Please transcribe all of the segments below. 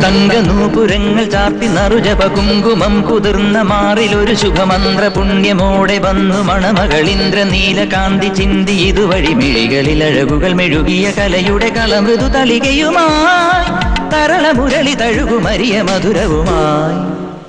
തങ്കനൂപുരങ്ങൾ ചാർത്തി നറുജപ കുങ്കുമം കുതിർന്ന മാറിലൊരു ശുഭമന്ത്ര പുണ്യമോടെ വന്നു മണമകളിന്ദ്ര നീലകാന്തി ചിന്തി ഇതുവഴി മിഴികളിൽ അഴകുകൾ മെഴുകിയ കലയുടെ കളമൃദു തളികയുമായി തരളമുരളി തഴുകുമരിയ മധുരവുമായി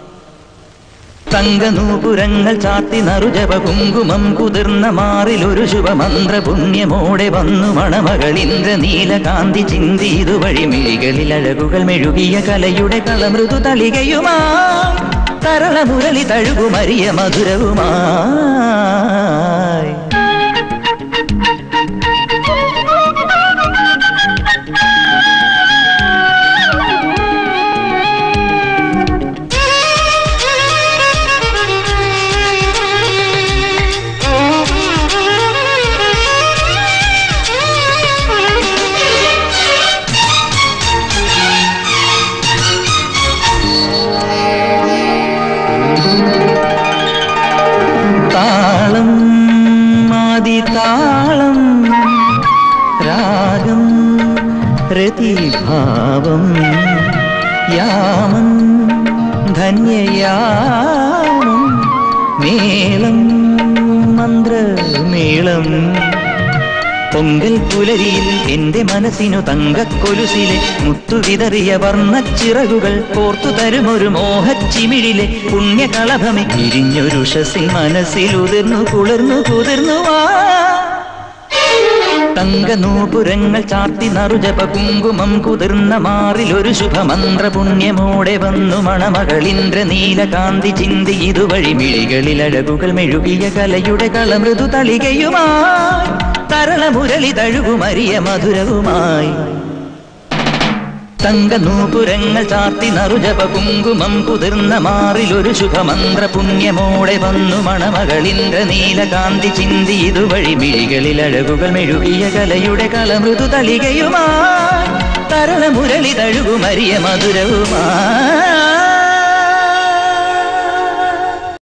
തങ്കനൂപുരങ്ങൾ ചാർത്തി നറുജപ കുങ്കുമം കുതിർന്ന മാറിലൊരു ശുഭമന്ത്ര പുണ്യമോടെ വന്നു മണമകളിന്ദ്ര നീലകാന്തി ചിന്തി ഇതുവഴി മിഴികളിൽ അഴകുകൾ മെഴുകിയ കലയുടെ കളമൃദു തളികയുമായി തരളമുരളി തഴുകുമരിയ മധുരവുമായി താളം ആദിതാളം രാഗം രതിഭാവം യാമം ധന്യയാമം മേളം മന്ത്രമേളം പൊങ്കൽ പുലരിയിൽ എന്റെ മനസ്സിനു തങ്കക്കൊലുസിലെ മുത്തുവിതറിയ വർണ്ണച്ചിറകുകൾ കോർത്തു തരുമൊരു മോഹച്ചിമിഴിലെ പുണ്യകളഭമെ ഇരിഞ്ഞൊരു ഷസിൻ മനസ്സിൽ ഉതിർന്നു കുളിർന്നു കുതിർന്നുവാ തങ്കനൂപുരങ്ങൾ ചാർത്തി നറുജപ കുങ്കുമം കുതിർന്ന മാറിലൊരു ശുഭമന്ത്ര പുണ്യമോടെ വന്നു മണമകളിന്ദ്ര നീലകാന്തി ചിന്തി ഇതുവഴി മിഴികളിൽ അഴകുകൾ മെഴുകിയ കലയുടെ കളമൃദു തളികയുമായി തരളമുരളി തഴുകുമരിയ മധുരവുമായി തങ്കനൂപുരങ്ങൾ ചാർത്തി നറുജപ കുങ്കുമം കുതിർന്ന മാറിലൊരു ശുഭമന്ത്ര പുണ്യമോടെ വന്നു മണമകളിന്ദ്ര നീലകാന്തി ചിന്തി ഇതുവഴി മിഴികളിൽ അഴകുകൾ മെഴുകിയ കലയുടെ കളമൃദു തളികയുമായി തരളമുരളി തഴുകുമരിയ മധുരവുമായി